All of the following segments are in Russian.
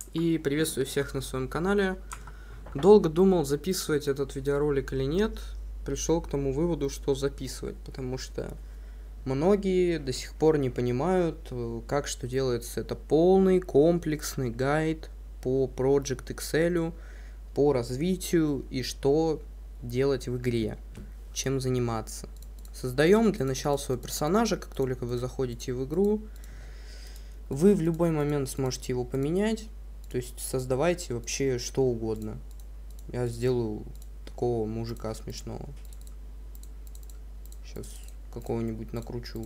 И приветствую всех на своем канале. Долго думал, записывать этот видеоролик или нет. Пришел к тому выводу, что записывать, потому что многие до сих пор не понимают, как что делается. Это полный комплексный гайд по Project Excel, по развитию и что делать в игре, чем заниматься. Создаем для начала своего персонажа. Как только вы заходите в игру, вы в любой момент сможете его поменять. То есть создавайте вообще что угодно. Я сделаю такого мужика смешного. Сейчас какого-нибудь накручу.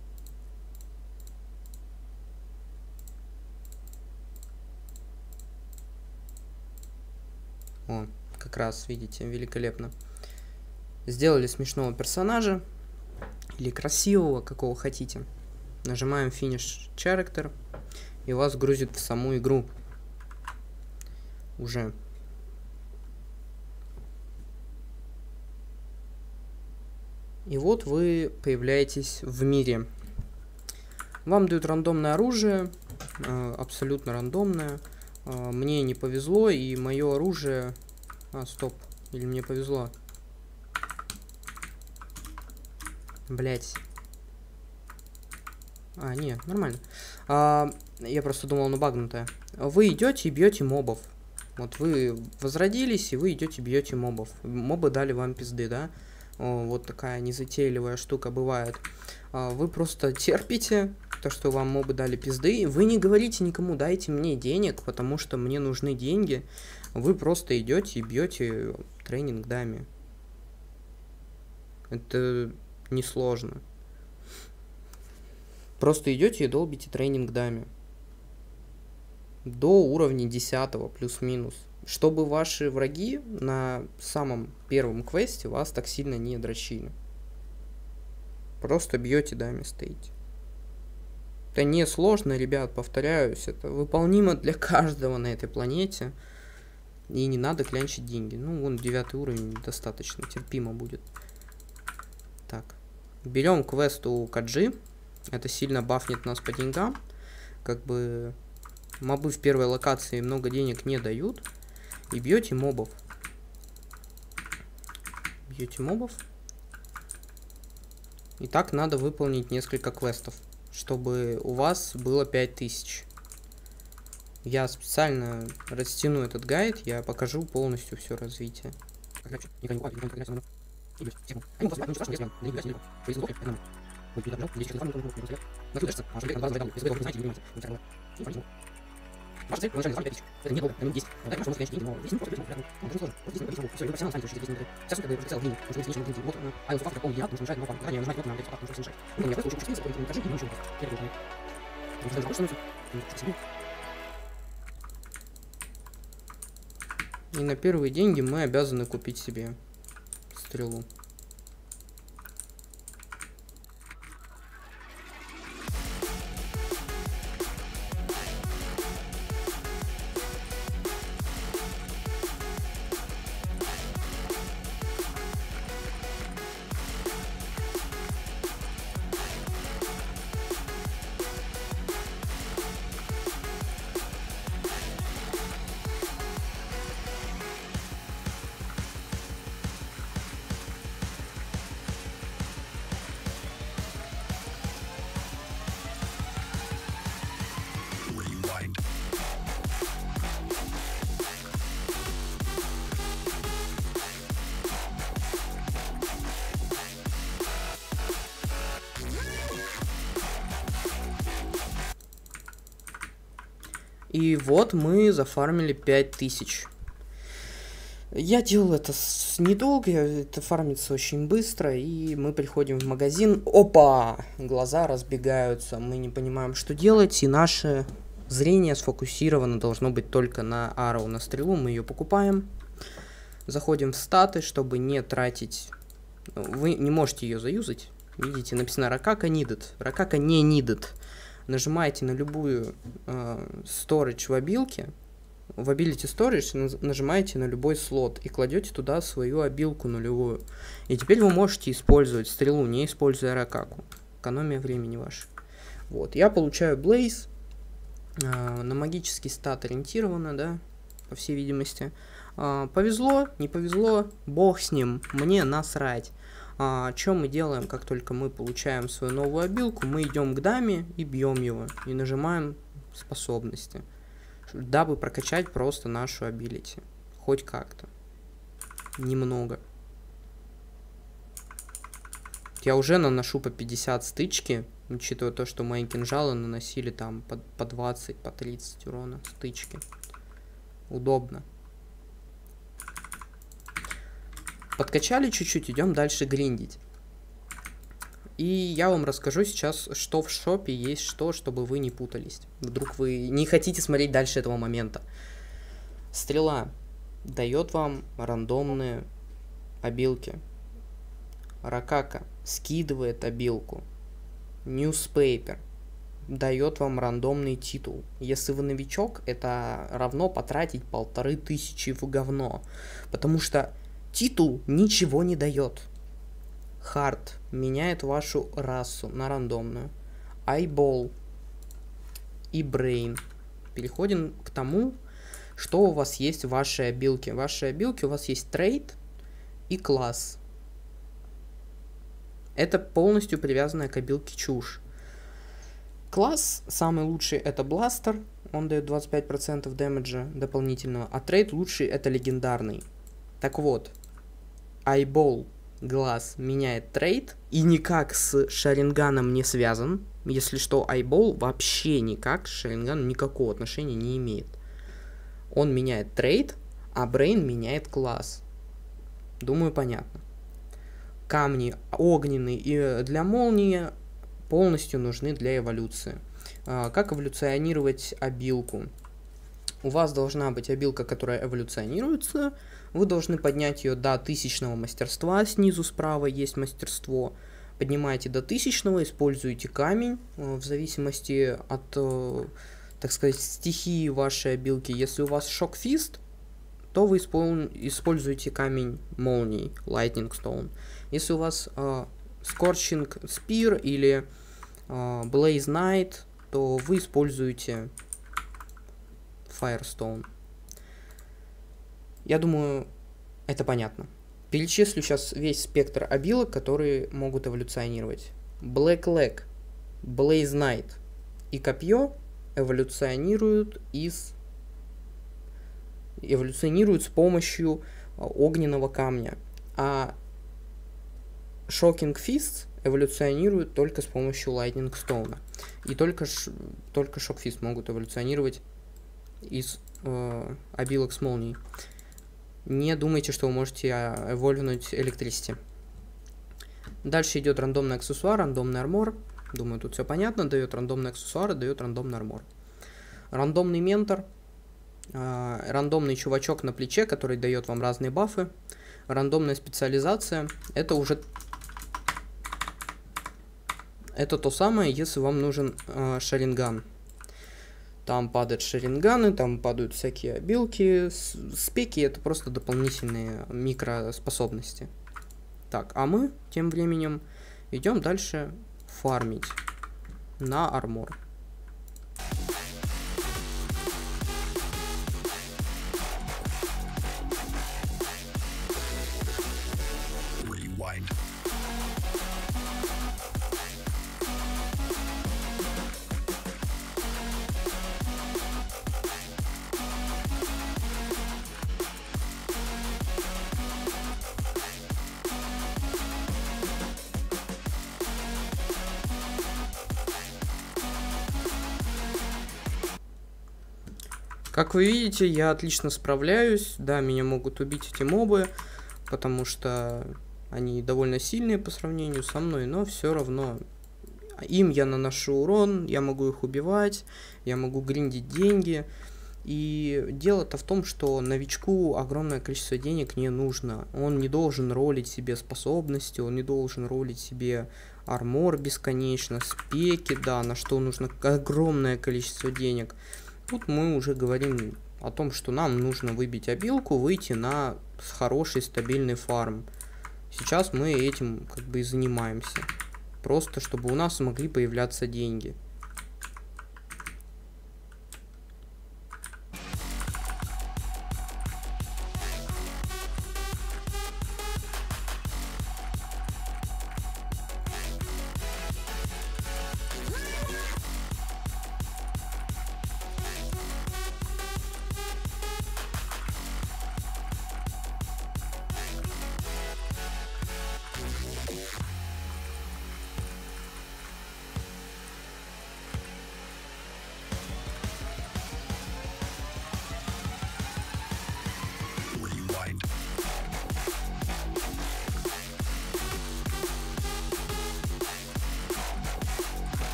О, как раз, видите, великолепно. Сделали смешного персонажа. Или красивого, какого хотите. Нажимаем Finish Character. И вас грузит в саму игру. Уже. И вот вы появляетесь в мире. Вам дают рандомное оружие. Абсолютно рандомное. Мне не повезло, и мое оружие... стоп. Или мне повезло? Блять. Нет, нормально. Я просто думал, оно багнутое. Вы идете и бьете мобов. Вот вы возродились, и вы идете бьете мобов. Мобы дали вам пизды, да? Вот такая незатейливая штука бывает. Вы просто терпите то, что вам мобы дали пизды. Вы не говорите никому, дайте мне денег, потому что мне нужны деньги. Вы просто идете и бьете тренинг даме. Это несложно. Просто идете и долбите тренинг даме. До уровня 10 плюс-минус. Чтобы ваши враги на самом первом квесте вас так сильно не дрочили. Просто бьете даме, стоите. Это не сложно, ребят, повторяюсь. Это выполнимо для каждого на этой планете. И не надо клянчить деньги. Ну, вон 9 уровень достаточно, терпимо будет. Так. Берем квест у Каджи. Это сильно бафнет нас по деньгам. Как бы... Мобы в первой локации много денег не дают. И бьете мобов. Бьете мобов. И так надо выполнить несколько квестов, чтобы у вас было 5000. Я специально растяну этот гайд, я покажу полностью все развитие. Ваша цель поначально 5000. Это недолго, минут 10. Дальше можно конечно деньги, но 10 минут просто очень сложно. Просто здесь все, и профессионал станет, что здесь сейчас как бы прицел денег, потому что здесь ничего не вот Isles of Africa полный генератор, потому что мешает новым. Заранее нажимать кнопку на Isles of Africa, потому что мешает. Ну, я просто учился, поэтому покажи, и ничего. Я не знаю. Потому что становится. И на первые деньги мы обязаны купить себе стрелу. И вот мы зафармили 5000. Я делал это недолго, это фармится очень быстро, и мы приходим в магазин. Опа! Глаза разбегаются, мы не понимаем, что делать, и наше зрение сфокусировано должно быть только на Arrow, на стрелу. Мы ее покупаем. Заходим в статы, чтобы не тратить... Вы не можете ее заюзать. Видите, написано Ракака needed. Ракака не needed. Нажимаете на любую storage в обилке, в ability storage нажимаете на любой слот и кладете туда свою обилку нулевую. И теперь вы можете использовать стрелу, не используя Ракаку. Экономия времени ваша. Вот, я получаю Blaze, На магический стат ориентировано, да, по всей видимости. Повезло, не повезло, бог с ним, мне насрать. Что мы делаем, как только мы получаем свою новую обилку? Мы идем к даме и бьем его. И нажимаем способности, дабы прокачать просто нашу абилити. Хоть как-то. Немного. Я уже наношу по 50 стычки, учитывая то, что мои кинжалы наносили там по 20, по 30 урона стычки. Удобно. Подкачали чуть-чуть, идем дальше гриндить. И я вам расскажу сейчас, что в шопе есть, чтобы вы не путались. Вдруг вы не хотите смотреть дальше этого момента. Стрела дает вам рандомные обилки. Ракака скидывает обилку. Newspaper дает вам рандомный титул. Если вы новичок, это равно потратить 1500 в говно. Потому что титул ничего не дает. Хард меняет вашу расу на рандомную. Eyeball и Brain. Переходим к тому, что у вас есть в вашей обилке. В вашей обилке у вас есть трейд и класс. Это полностью привязанная к обилке чушь. Класс самый лучший это бластер. Он дает 25% дэмэджа дополнительного. А трейд лучший это легендарный. Так вот, Eyeball глаз меняет трейд и никак с Шаринганом не связан. Если что, Eyeball вообще никак с Шаринганом никакого отношения не имеет. Он меняет трейд, а Brain меняет класс. Думаю, понятно. Камни огненные и для молнии полностью нужны для эволюции. Как эволюционировать обилку? У вас должна быть обилка, которая эволюционируется. Вы должны поднять ее до 1000 мастерства. Снизу справа есть мастерство. Поднимаете до 1000, используете камень в зависимости от, так сказать, стихии вашей обилки. Если у вас шок-фист, то вы используете камень молний, Lightning Stone. Если у вас Scorching Spear или Blaze Knight, то вы используете Firestone. Я думаю, это понятно. Перечислю сейчас весь спектр обилок, которые могут эволюционировать. Black Leg, Blaze Knight и копье эволюционируют с помощью огненного камня. А Shocking Fist эволюционирует только с помощью Lightning Stone. И только Shock Fist могут эволюционировать из обилок с молнией. Не думайте, что вы можете эвольвнуть Electricity. Дальше идет рандомный аксессуар, рандомный армор. Думаю, тут все понятно. Дает рандомный аксессуар, дает рандомный армор. Рандомный ментор. Рандомный чувачок на плече, который дает вам разные бафы. Рандомная специализация. Это уже... Это то самое, если вам нужен шаринган. Там падают шаринганы, там падают всякие обилки. Спеки это просто дополнительные микроспособности. Так, а мы тем временем идем дальше фармить на армор. Как вы видите, я отлично справляюсь. Да, меня могут убить эти мобы, потому что они довольно сильные по сравнению со мной, но все равно им я наношу урон, я могу их убивать, я могу гриндить деньги. И дело-то в том, что новичку огромное количество денег не нужно. Он не должен ролить себе способности, он не должен ролить себе армор бесконечно, спеки, да, на что нужно огромное количество денег. Тут мы уже говорим о том, что нам нужно выбить обилку, выйти на хороший стабильный фарм. Сейчас мы этим как бы и занимаемся. Просто чтобы у нас могли появляться деньги.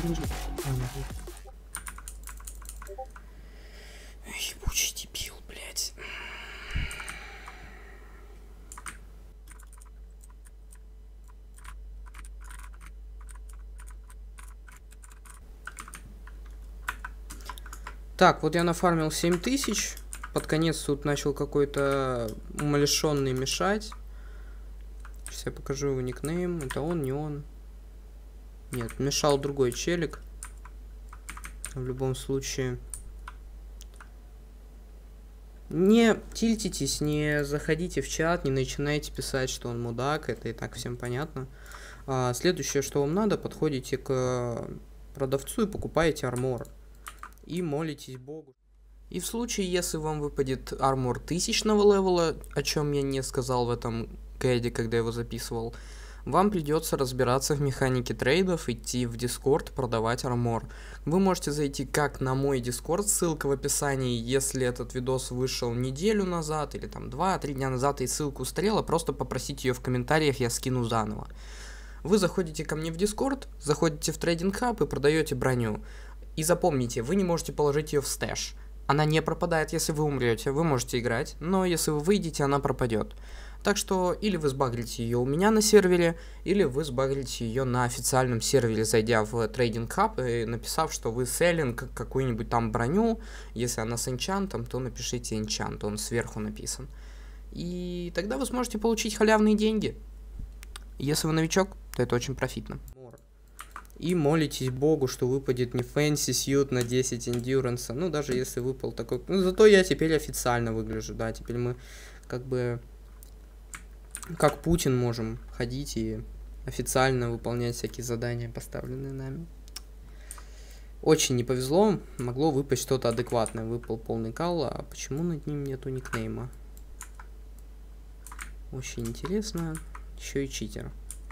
Ебучий дебил, блядь. Так, вот я нафармил 7000. Под конец тут начал какой-то умалишенный мешать. Сейчас я покажу его никнейм. Это он, не он. Нет, мешал другой челик. В любом случае. Не тильтитесь, не заходите в чат, не начинайте писать, что он мудак. Это и так всем понятно. Следующее, что вам надо, подходите к продавцу и покупаете армор. И молитесь Богу. И в случае, если вам выпадет армор 1000-го левела, о чем я не сказал в этом гайде, когда его записывал, вам придется разбираться в механике трейдов, идти в Discord, продавать армор. Вы можете зайти как на мой Discord, ссылка в описании, если этот видос вышел неделю назад, или там 2-3 дня назад, и ссылка устарела, просто попросите ее в комментариях, я скину заново. Вы заходите ко мне в Discord, заходите в трейдинг хаб и продаете броню. И запомните, вы не можете положить ее в стэш. Она не пропадает, если вы умрете, вы можете играть, но если вы выйдете, она пропадет. Так что или вы сбагрите ее у меня на сервере, или вы сбагрите ее на официальном сервере, зайдя в трейдинг хаб и написав, что вы селлинг какую-нибудь там броню. Если она с энчантом, то напишите энчант, он сверху написан. И тогда вы сможете получить халявные деньги. Если вы новичок, то это очень профитно. И молитесь Богу, что выпадет не фэнси сьют на 10 эндюранса. Ну, даже если выпал такой... Ну, зато я теперь официально выгляжу, да. Теперь мы как бы... Как Путин можем ходить и официально выполнять всякие задания, поставленные нами. Очень не повезло. Могло выпасть что-то адекватное. Выпал полный кал, а почему над ним нету никнейма? Очень интересно. Еще и читер.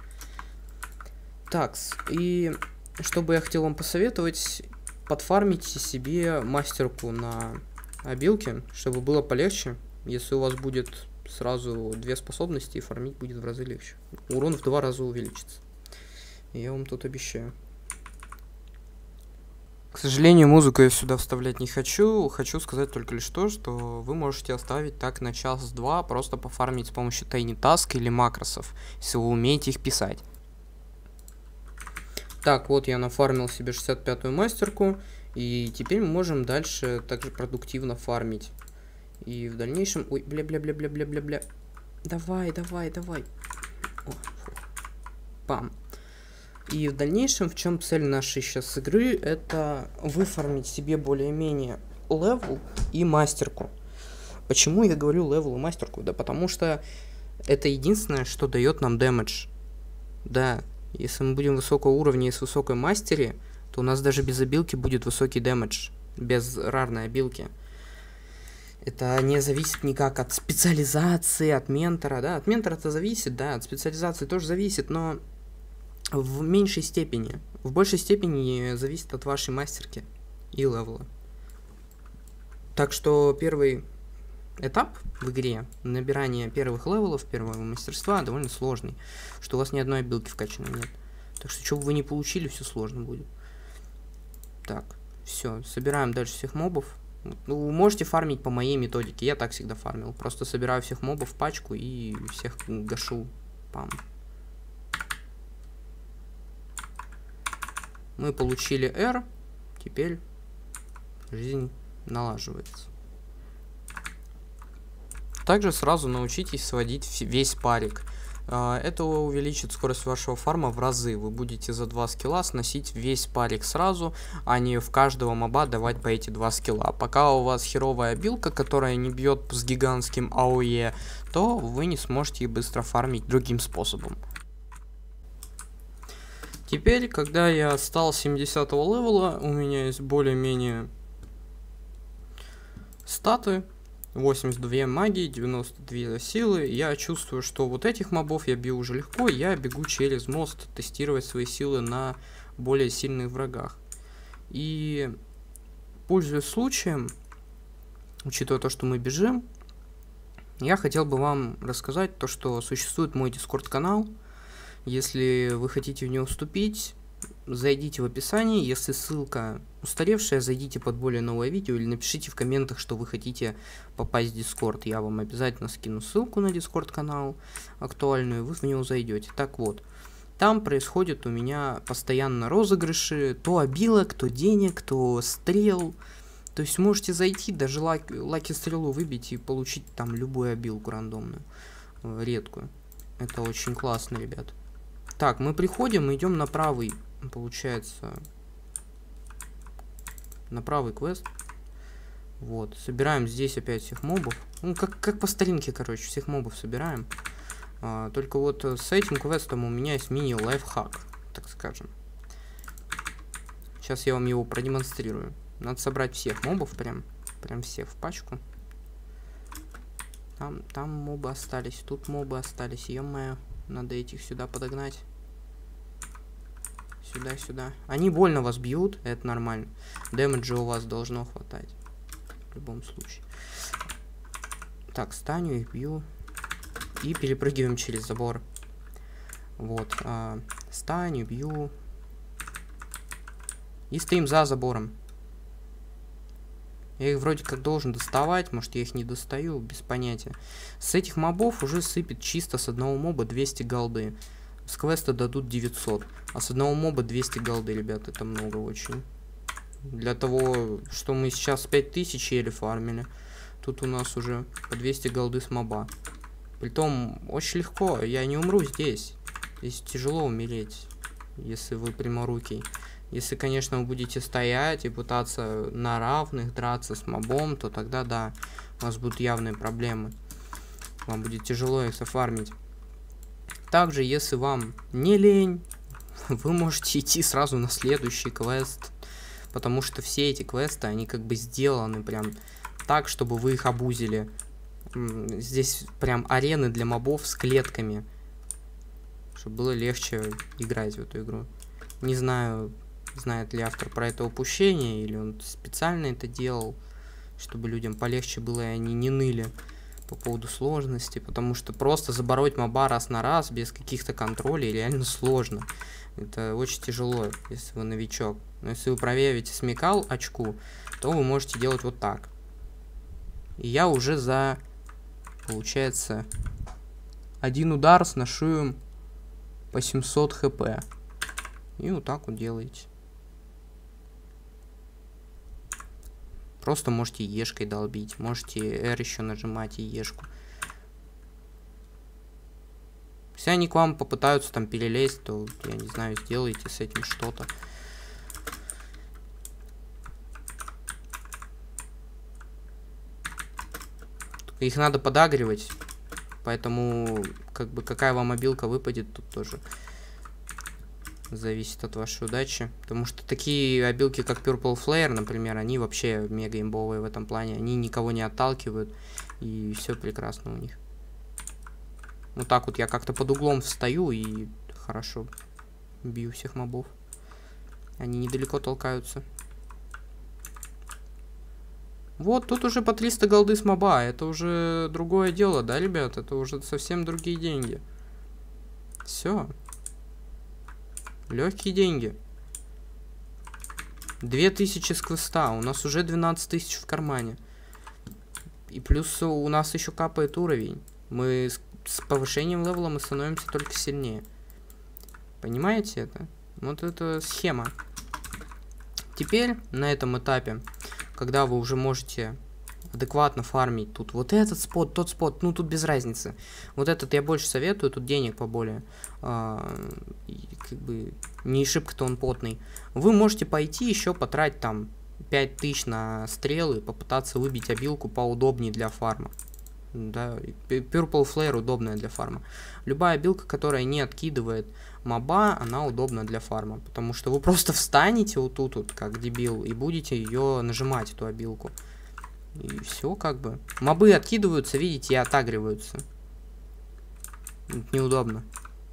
Так, и что бы я хотел вам посоветовать, подфармите себе мастерку на обилке, чтобы было полегче. Если у вас будет сразу 2 способности, фармить будет в разы легче. Урон в 2 раза увеличится. Я вам тут обещаю. К сожалению, музыку я сюда вставлять не хочу. Хочу сказать только лишь то, что вы можете оставить так на час-два, просто пофармить с помощью Tiny Task или макросов, если вы умеете их писать. Так, вот я нафармил себе 65-ю мастерку, и теперь мы можем дальше также продуктивно фармить. И в дальнейшем... Ой, бля-бля-бля-бля-бля-бля-бля. Давай. О, фу. Пам. И в дальнейшем, в чем цель нашей сейчас игры, это выфармить себе более-менее левел и мастерку. Почему я говорю левел и мастерку? Да потому что это единственное, что дает нам дэмэдж. Да. Если мы будем высокого уровня и с высокой мастери, то у нас даже без обилки будет высокий дэмэдж. Без рарной обилки. Это не зависит никак от специализации, от ментора. Да, от ментора это зависит, да, от специализации тоже зависит, но в меньшей степени. В большей степени зависит от вашей мастерки и левела. Так что первый этап в игре, набирание первых левелов, первого мастерства, довольно сложный. Что у вас ни одной обилки вкачанной нет. Так что, что бы вы ни получили, все сложно будет. Так, все, собираем дальше всех мобов. Ну, вы можете фармить по моей методике, я так всегда фармил. Просто собираю всех мобов в пачку и всех гашу. Пам. Мы получили R, теперь жизнь налаживается. Также сразу научитесь сводить весь парик. Это увеличит скорость вашего фарма в разы. Вы будете за 2 скилла сносить весь парик сразу, а не в каждого моба давать по эти 2 скилла. Пока у вас херовая обилка, которая не бьет с гигантским АОЕ, то вы не сможете быстро фармить другим способом. Теперь, когда я стал 70-го левела, у меня есть более-менее статы. 82 магии, 92 силы. Я чувствую, что вот этих мобов я бью уже легко. Я бегу через мост тестировать свои силы на более сильных врагах. И пользуясь случаем, учитывая то, что мы бежим, я хотел бы вам рассказать то, что существует мой Discord канал. Если вы хотите в него вступить, зайдите в описание, если ссылка устаревшая, зайдите под более новое видео или напишите в комментах, что вы хотите попасть в Discord. Я вам обязательно скину ссылку на Discord канал актуальную, вы в него зайдете. Так вот, там происходит у меня постоянно розыгрыши, то обилок, то денег, то стрел. То есть можете зайти, даже лаки стрелу выбить и получить там любую обилку рандомную, редкую. Это очень классно, ребят. Так, мы приходим, идем на правый, получается, на правый квест. Вот, собираем здесь опять всех мобов. Ну, как по старинке, короче, всех мобов собираем. Только вот с этим квестом у меня есть мини-лайфхак, так скажем. Сейчас я вам его продемонстрирую. Надо собрать всех мобов, прям всех в пачку. Там мобы остались, тут мобы остались. Ё-моё, надо этих сюда подогнать. Сюда. Они больно вас бьют, это нормально. Дэмэджа у вас должно хватать. В любом случае. Так, станю их бью. И перепрыгиваем через забор. Вот. Станю, бью. И стоим за забором. Я их вроде как должен доставать. Может, я их не достаю, без понятия. С этих мобов уже сыпет чисто с одного моба 200 голды. С квеста дадут 900. А с одного моба 200 голды, ребят. Это много очень. Для того, что мы сейчас 5000 еле фармили. Тут у нас уже по 200 голды с моба. Притом, очень легко. Я не умру здесь. Здесь тяжело умереть, если вы пряморукий. Если, конечно, вы будете стоять и пытаться на равных драться с мобом, то тогда да, у вас будут явные проблемы. Вам будет тяжело их зафармить. Также, если вам не лень, вы можете идти сразу на следующий квест. Потому что все эти квесты, они как бы сделаны прям так, чтобы вы их абузили. Здесь прям арены для мобов с клетками. Чтобы было легче играть в эту игру. Не знаю, знает ли автор про это упущение, или он специально это делал, чтобы людям полегче было, и они не ныли по поводу сложности, потому что просто забороть моба раз на раз без каких-то контролей реально сложно. Это очень тяжело, если вы новичок. Но если вы проявите смекал очку, то вы можете делать вот так. И я уже за, получается, один удар сношу им по 700 хп. И вот так вот делаете. Просто можете ешкой долбить. Можете R еще нажимать и ешку. Если они к вам попытаются там перелезть, то, я не знаю, сделайте с этим что-то. Их надо подагривать. Поэтому, как бы, какая вам обилка выпадет, тут тоже зависит от вашей удачи. Потому что такие обилки, как Purple Flare, например, они вообще мега имбовые в этом плане. Они никого не отталкивают. И все прекрасно у них. Вот так вот я как-то под углом встаю и хорошо бью всех мобов. Они недалеко толкаются. Вот, тут уже по 300 голды с моба. Это уже другое дело, да, ребят? Это уже совсем другие деньги. Все. Легкие деньги. 2000 с квеста. У нас уже 12 тысяч в кармане. И плюс у нас еще капает уровень. Мы с повышением левела мы становимся только сильнее. Понимаете это? Вот это схема. Теперь на этом этапе, когда вы уже можете адекватно фармить тут вот этот спот, тот спот, ну тут без разницы. Вот этот я больше советую, тут денег поболее. Как бы не шибко-то он потный. Вы можете пойти еще потратить там 5000 на стрелы, попытаться выбить обилку поудобнее для фарма. Да, Purple Flare удобная для фарма. Любая обилка, которая не откидывает моба, она удобна для фарма. Потому что вы просто встанете вот тут вот, как дебил, и будете ее нажимать, эту обилку. И все как бы. Мобы откидываются, видите, и отагриваются. Это неудобно.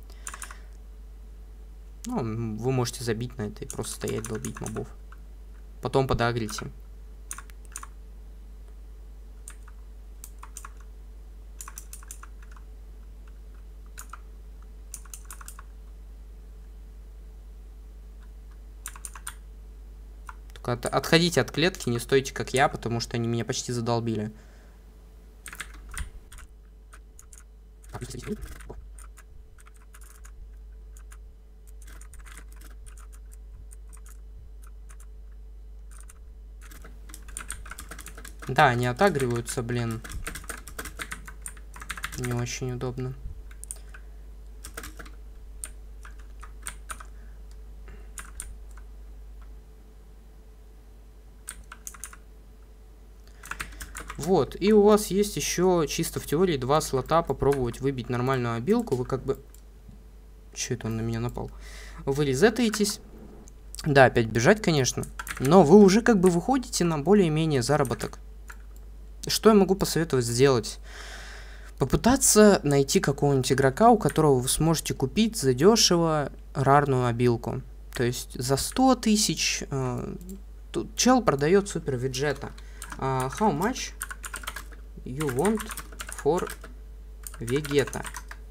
Ну, вы можете забить на это и просто стоять, долбить мобов. Потом подагрите. Только отходите от клетки, не стойте как я, потому что они меня почти задолбили. Да, они отагриваются, блин. Не очень удобно. Вот, и у вас есть еще чисто в теории 2 слота попробовать выбить нормальную обилку. Вы как бы... Че это он на меня напал? Вы резетаетесь. Да, опять бежать, конечно. Но вы уже как бы выходите на более-менее заработок. Что я могу посоветовать сделать? Попытаться найти какого-нибудь игрока, у которого вы сможете купить задешево рарную обилку. То есть за 100 тысяч тут чел продает супер виджета. How much you want for Vegeta?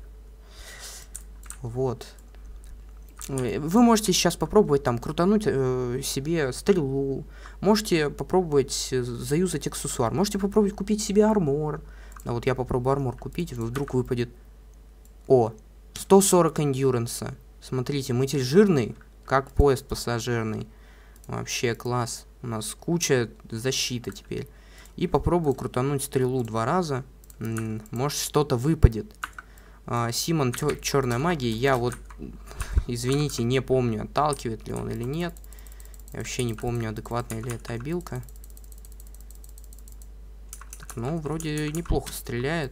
Вот. Вы можете сейчас попробовать там крутануть себе стрелу. Можете попробовать заюзать аксессуар. Можете попробовать купить себе армор. А вот я попробую армор купить, вдруг выпадет... О, 140 эндюранса. Смотрите, мытель жирный, как поезд пассажирный. Вообще класс. У нас куча защиты теперь. И попробую крутануть стрелу 2 раза. Может что-то выпадет. Симон, черная магия. Я вот, извините, не помню, отталкивает ли он или нет. Я вообще не помню, адекватная ли эта обилка. Так, ну, вроде неплохо стреляет.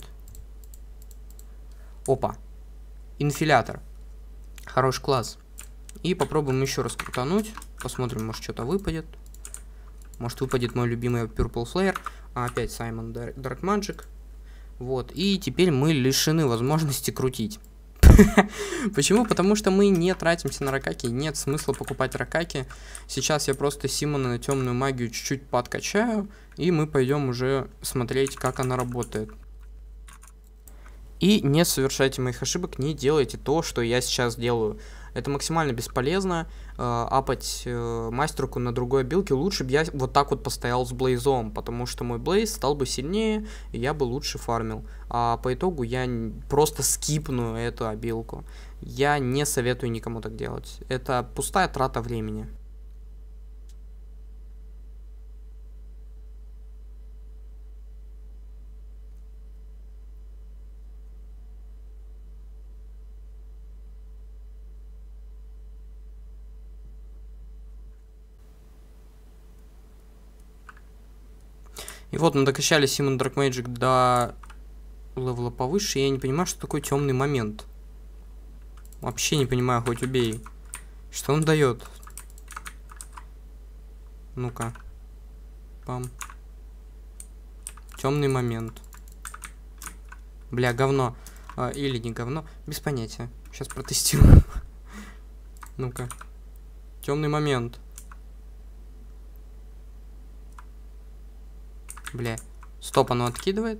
Опа. Инфилятор. Хороший класс. И попробуем еще раз крутануть. Посмотрим, может что-то выпадет. Может выпадет мой любимый Purple Flare. Опять Саймон Dark Magic. Вот. И теперь мы лишены возможности крутить. Почему? Потому что мы не тратимся на ракаки. Нет смысла покупать ракаки. Сейчас я просто Симона на темную магию чуть-чуть подкачаю. И мы пойдем уже смотреть, как она работает. И не совершайте моих ошибок, не делайте то, что я сейчас делаю. Это максимально бесполезно. Апать мастерку на другой обилке. Лучше бы я вот так вот постоял с Блейзом, потому что мой Блейз стал бы сильнее, и я бы лучше фармил. А по итогу я просто скипну эту обилку. Я не советую никому так делать. Это пустая трата времени. И вот мы докачали Симон Dark Magic до левела повыше. Я не понимаю, что такое темный момент. Вообще не понимаю, хоть убей. Что он дает? Ну-ка. Пам. Темный момент. Бля, говно. Или не говно. Без понятия. Сейчас протестирую. Ну-ка. Темный момент. Бля. Стоп, оно откидывает?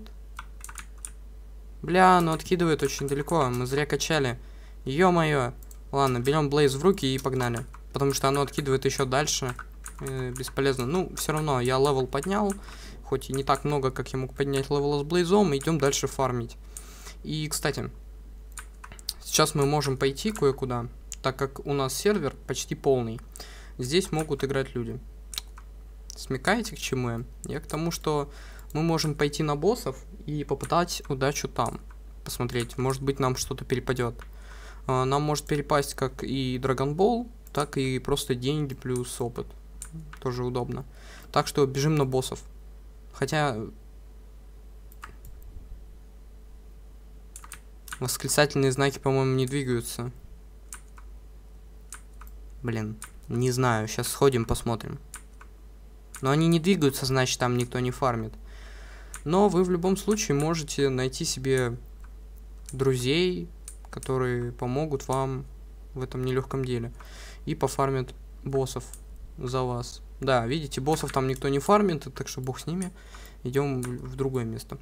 Бля, оно откидывает очень далеко. Мы зря качали. Ё-моё. Ладно, берем Блейз в руки и погнали. Потому что оно откидывает еще дальше. Бесполезно. Ну, все равно я левел поднял. Хоть и не так много, как я мог поднять левела с Блейзом. Идем дальше фармить. И, кстати, сейчас мы можем пойти кое-куда. Так как у нас сервер почти полный. Здесь могут играть люди. Смекаете, к чему я? Я к тому, что мы можем пойти на боссов и попытать удачу там. Посмотреть, может быть, нам что-то перепадет. Нам может перепасть как и Dragon Ball, так и просто деньги плюс опыт. Тоже удобно. Так что бежим на боссов. Хотя... Восклицательные знаки, по-моему, не двигаются. Блин, не знаю. Сейчас сходим, посмотрим. Но они не двигаются, значит, там никто не фармит. Но вы в любом случае можете найти себе друзей, которые помогут вам в этом нелегком деле. И пофармят боссов за вас. Да, видите, боссов там никто не фармит, так что бог с ними. Идем в другое место.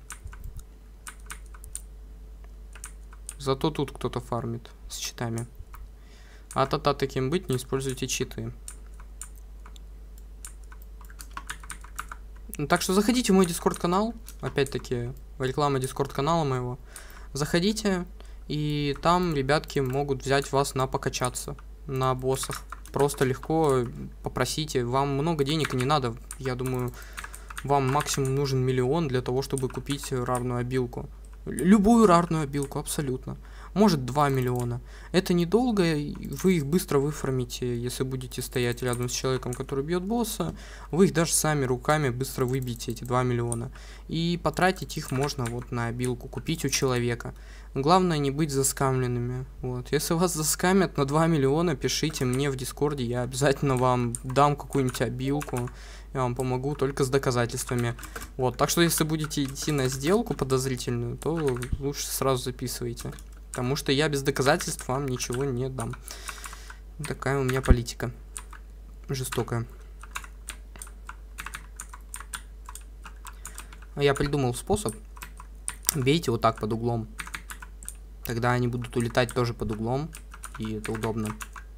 Зато тут кто-то фармит с читами. А-та-та, таким быть, не используйте читы. Ну, так что заходите в мой дискорд-канал. Опять-таки, реклама дискорд-канала моего. Заходите, и там ребятки могут взять вас на покачаться на боссах. Просто легко попросите. Вам много денег и не надо. Я думаю, вам максимум нужен 1 миллион для того, чтобы купить рарную обилку. Любую рарную обилку, абсолютно. Может 2 миллиона. Это недолго, вы их быстро выфармите, если будете стоять рядом с человеком, который бьет босса. Вы их даже сами руками быстро выбьете, эти 2 миллиона. И потратить их можно вот на обилку, купить у человека. Главное не быть заскамленными. Вот. Если вас заскамят на 2 миллиона, пишите мне в дискорде, я обязательно вам дам какую-нибудь обилку. Я вам помогу только с доказательствами. Вот, так что если будете идти на сделку подозрительную, то лучше сразу записывайте. Потому что я без доказательств вам ничего не дам. Такая у меня политика. Жестокая. Я придумал способ. Бейте вот так под углом. Тогда они будут улетать тоже под углом. И это удобно.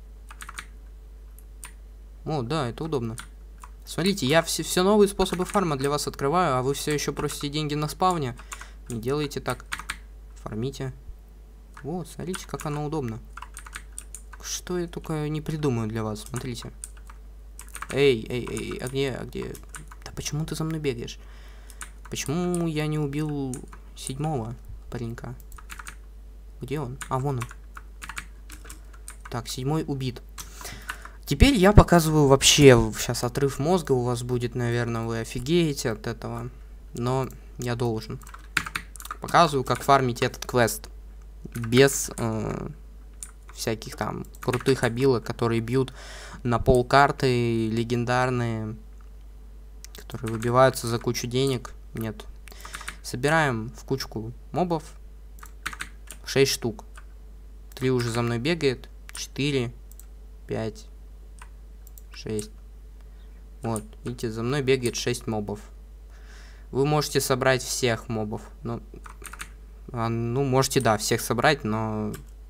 О, да, это удобно. Смотрите, я все новые способы фарма для вас открываю, а вы все еще просите деньги на спавне. Не делайте так. Фармите. Вот, смотрите, как оно удобно. Что я только не придумаю для вас, смотрите. Эй, а где? Да почему ты за мной бегаешь? Почему я не убил 7-го паренька? Где он? А, вон он. Так, 7-й убит. Теперь я показываю вообще, сейчас отрыв мозга у вас будет, наверное, вы офигеете от этого. Но я должен. Показываю, как фармить этот квест. Без всяких там крутых обилок, которые бьют на пол карты, легендарные, которые выбиваются за кучу денег. Нет. Собираем в кучку мобов 6 штук. 3 уже за мной бегает. 4, 5, 6. Вот, видите, за мной бегает 6 мобов. Вы можете собрать всех мобов. Ну, можете, да, всех собрать, но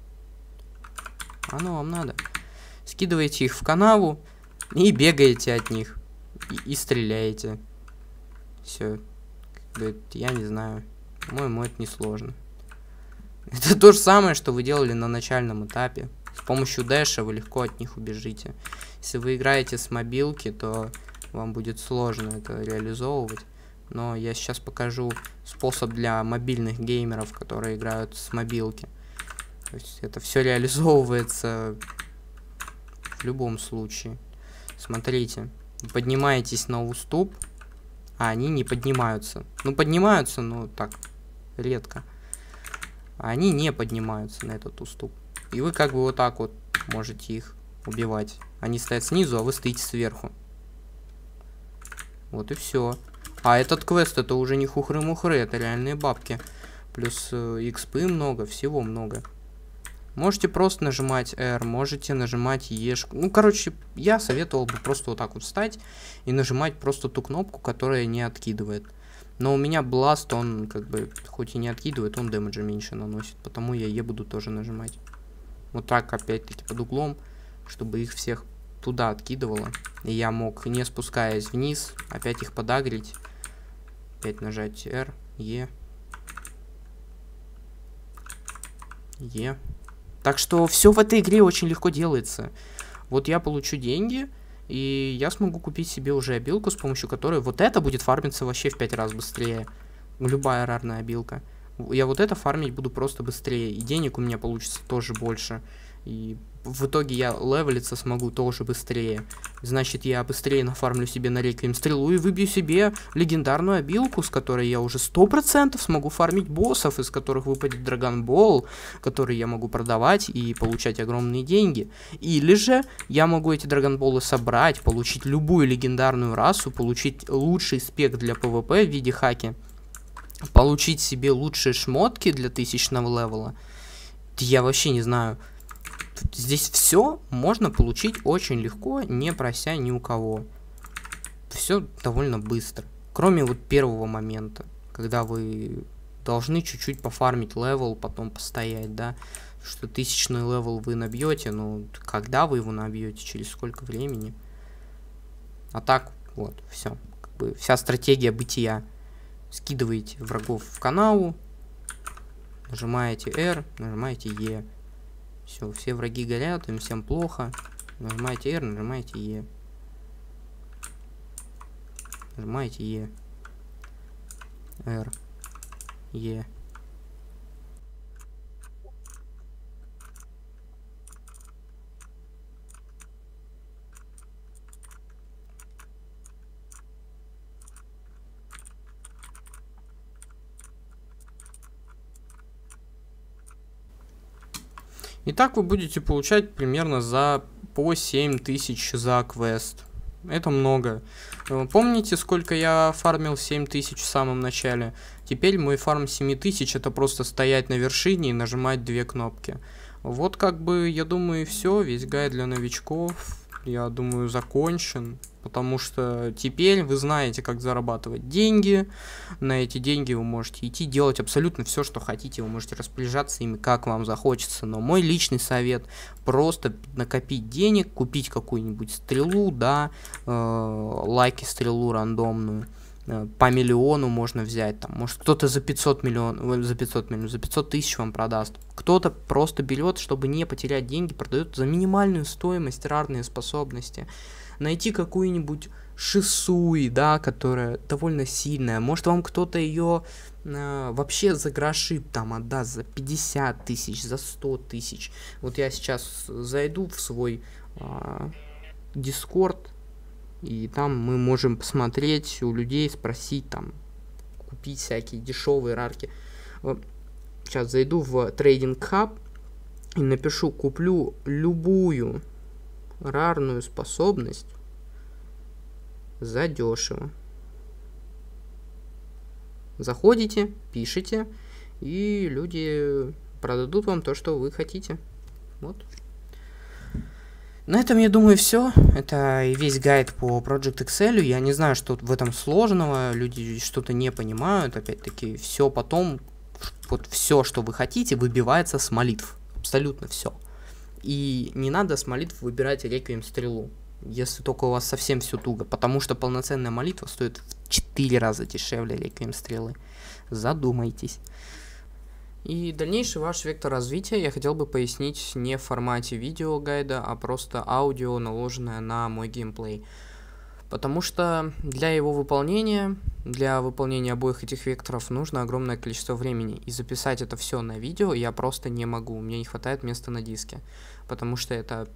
оно вам надо. Скидываете их в канаву и бегаете от них. И стреляете. Все. Я не знаю. По-моему, это несложно. Это то же самое, что вы делали на начальном этапе. С помощью дэша вы легко от них убежите. Если вы играете с мобилки, то вам будет сложно это реализовывать. Но я сейчас покажу способ для мобильных геймеров, которые играют с мобилки. То есть это все реализовывается в любом случае. Смотрите, поднимаетесь на уступ, а они не поднимаются. Ну, поднимаются, но так, редко. А они не поднимаются на этот уступ. И вы как бы вот так вот можете их убивать. Они стоят снизу, а вы стоите сверху. Вот и все. А этот квест, это уже не хухры-мухры, это реальные бабки. Плюс экспы много, всего много. Можете просто нажимать R, можете нажимать E. Ну, короче, я советовал бы просто вот так вот встать и нажимать просто ту кнопку, которая не откидывает. Но у меня Blast, он как бы, хоть и не откидывает, он дэмэджа меньше наносит. Потому я E буду тоже нажимать. Вот так, опять-таки, под углом, чтобы их всех туда откидывало. И я мог, не спускаясь вниз, опять их подагрить. Опять нажать R, E. E. Так что все в этой игре очень легко делается. Вот я получу деньги, и я смогу купить себе уже обилку, с помощью которой вот это будет фармиться вообще в 5 раз быстрее. Любая рарная обилка. Я вот это фармить буду просто быстрее, и денег у меня получится тоже больше. И в итоге я левелиться смогу тоже быстрее. Значит, я быстрее нафармлю себе на реквием стрелу и выбью себе легендарную обилку, с которой я уже 100% смогу фармить боссов, из которых выпадет Драгонбол, который я могу продавать и получать огромные деньги. Или же я могу эти Драгонболы собрать, получить любую легендарную расу, получить лучший спек для PvP в виде хаки, получить себе лучшие шмотки для 1000-го левела. Я вообще не знаю. Здесь все можно получить очень легко, не прося ни у кого. Все довольно быстро. Кроме вот первого момента, когда вы должны чуть-чуть пофармить левел, потом постоять, да. Что 1000-й левел вы набьете, но когда вы его набьете, через сколько времени. А так, вот, все. бы вся стратегия бытия. Скидываете врагов в канаву, нажимаете R, нажимаете E. Все, все враги горят, им всем плохо. Нажимаете R, нажимаете E. Нажимаете E. R. E. И так вы будете получать примерно по 7000 за квест. Это много. Помните, сколько я фармил 7000 в самом начале? Теперь мой фарм 7000 это просто стоять на вершине и нажимать 2 кнопки. Вот как бы, я думаю, и все. Весь гайд для новичков, я думаю, закончен. Потому что теперь вы знаете, как зарабатывать деньги. На эти деньги вы можете идти делать абсолютно все, что хотите. Вы можете распоряжаться ими, как вам захочется. Но мой личный совет: просто накопить денег, купить какую-нибудь стрелу, да, лайки стрелу рандомную. По миллиону можно взять, там, может кто-то за 500 тысяч вам продаст. Кто-то просто берет, чтобы не потерять деньги, продает за минимальную стоимость рарные способности. Найти какую-нибудь Шисуи, да, которая довольно сильная. Может, вам кто-то ее вообще за гроши там отдаст, за 50 тысяч, за 100 тысяч. Вот я сейчас зайду в свой Discord, и там мы можем посмотреть у людей, спросить, там, купить всякие дешевые рарки. Сейчас зайду в Trading Hub и напишу: куплю любую рарную способность за дешево. Заходите, пишите, и люди продадут вам то, что вы хотите. Вот. На этом, я думаю, все. Это и весь гайд по Project Excel. Я не знаю, что в этом сложного. Люди что-то не понимают. Опять-таки, все потом, вот все, что вы хотите, выбивается с молитв. Абсолютно все. И не надо с молитв выбирать реквием стрелу, если только у вас совсем все туго, потому что полноценная молитва стоит в 4 раза дешевле реквием стрелы. Задумайтесь. И дальнейший ваш вектор развития я хотел бы пояснить не в формате видеогайда, а просто аудио, наложенное на мой геймплей. Потому что для его выполнения, для выполнения обоих этих векторов нужно огромное количество времени. И записать это все на видео я просто не могу. Мне не хватает места на диске. Потому что это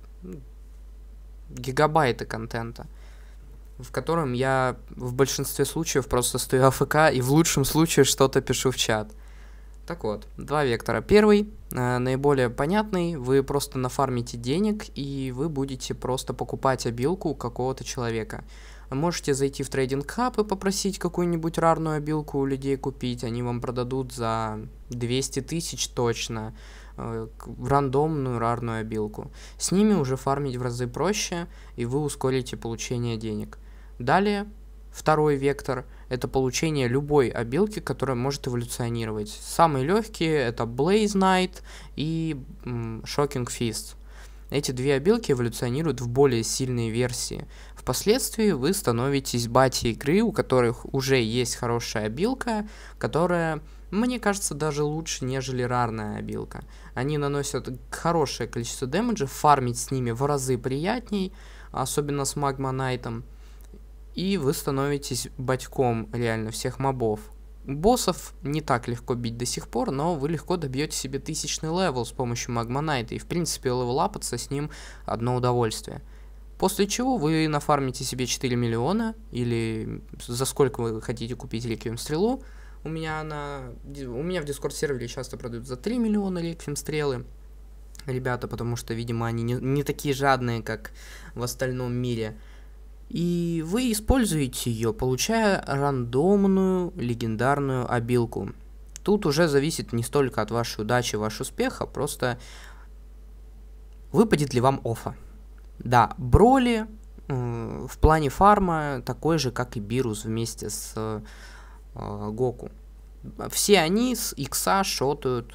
гигабайты контента, в котором я в большинстве случаев просто стою АФК и в лучшем случае что-то пишу в чат. Так вот, 2 вектора. Первый, наиболее понятный, вы просто нафармите денег, и вы будете просто покупать обилку у какого-то человека. Можете зайти в Trading Hub и попросить какую-нибудь рарную обилку у людей купить, они вам продадут за 200 тысяч точно рандомную рарную обилку. С ними уже фармить в разы проще, и вы ускорите получение денег. Далее, второй вектор — это получение любой обилки, которая может эволюционировать. Самые легкие — это Blaze Knight и Shocking Fist. Эти 2 обилки эволюционируют в более сильные версии. Впоследствии вы становитесь батей игры, у которых уже есть хорошая обилка, которая, мне кажется, даже лучше, нежели рарная обилка. Они наносят хорошее количество дэмэджа, фармить с ними в разы приятней, особенно с Magma Knight'ом. И вы становитесь батьком реально всех мобов. Боссов не так легко бить до сих пор, но вы легко добьете себе 1000-ный левел с помощью Magma Knight, и в принципе левелапаться с ним одно удовольствие. После чего вы нафармите себе 4 миллиона, или за сколько вы хотите купить реквием стрелу. У меня в Discord сервере часто продают за 3 миллиона реквием стрелы. Ребята, потому что, видимо, они не такие жадные, как в остальном мире. И вы используете ее, получая рандомную легендарную обилку. Тут уже зависит не столько от вашей удачи, вашего успеха, просто выпадет ли вам оффа. Да, Броли в плане фарма такой же, как и Бирус вместе с Гоку. Все они с икса шотают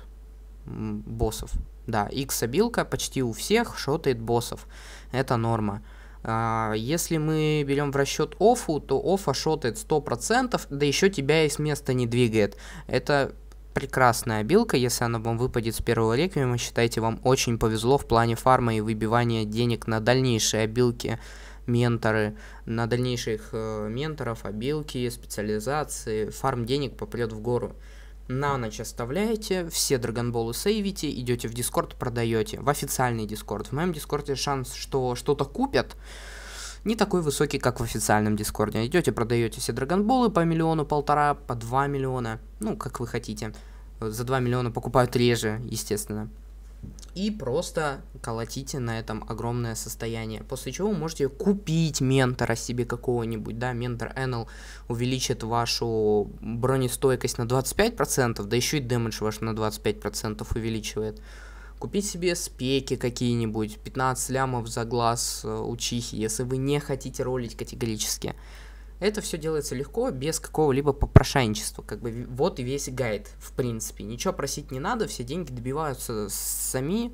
боссов. Да, X-обилка почти у всех шотает боссов. Это норма. Если мы берем в расчет оффу, то оффа шотает 100%, да еще тебя и с места не двигает. Это прекрасная обилка, если она вам выпадет с первого реквиема, считайте, вам очень повезло в плане фарма и выбивания денег на дальнейшие обилки, менторы, на дальнейших менторов, обилки, специализации, фарм денег попрет в гору. На ночь оставляете, все драгонболы сейвите, идете в дискорд, продаете, в официальный дискорд. В моем дискорде шанс, что что-то купят, не такой высокий, как в официальном дискорде. Идете, продаете все драгонболы по 1-1,5 миллиона, по 2 миллиона, ну, как вы хотите. За 2 миллиона покупают реже, естественно. И просто колотите на этом огромное состояние. После чего можете купить ментора себе какого-нибудь, да, ментор Энел увеличит вашу бронестойкость на 25%, да еще и дэмэдж ваш на 25% увеличивает. Купить себе спеки какие-нибудь, 15 лямов за глаз учихи, если вы не хотите ролить категорически. Это все делается легко, без какого-либо попрошайничества. Как бы вот и весь гайд, в принципе. Ничего просить не надо, все деньги добиваются сами.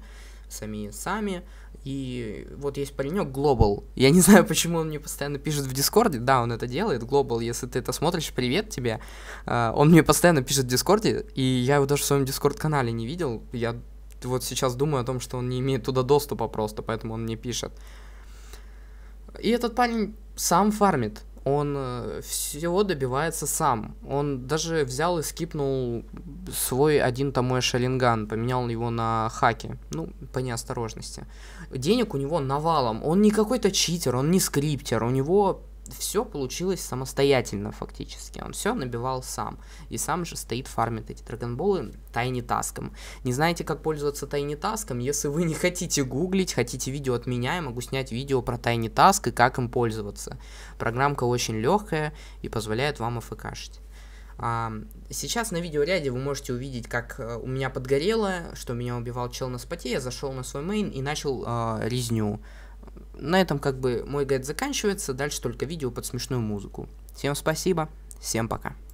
И вот есть паренек Global. Я не знаю, почему он мне постоянно пишет в Дискорде. Да, он это делает, Global, если ты это смотришь, привет тебе. Он мне постоянно пишет в Дискорде, и я его даже в своем Дискорд-канале не видел. Я вот сейчас думаю о том, что он не имеет туда доступа просто, поэтому он мне пишет. И этот парень сам фармит. Он всего добивается сам. Он даже взял и скипнул свой один томой шаринган, поменял его на хаки, ну, по неосторожности. Денег у него навалом. Он не какой-то читер, он не скриптер, у него все получилось самостоятельно фактически. Он все набивал сам. И сам же стоит, фармит эти драгонболы Tiny Task'ом. Не знаете, как пользоваться Tiny Task'ом? Если вы не хотите гуглить, хотите видео от меня, я могу снять видео про Tiny Task и как им пользоваться. Программка очень легкая и позволяет вам АФКшить. Сейчас на видеоряде вы можете увидеть, как у меня подгорело, что меня убивал чел на споте. Я зашел на свой мейн и начал резню. На этом как бы мой гайд заканчивается, дальше только видео под смешную музыку. Всем спасибо, всем пока.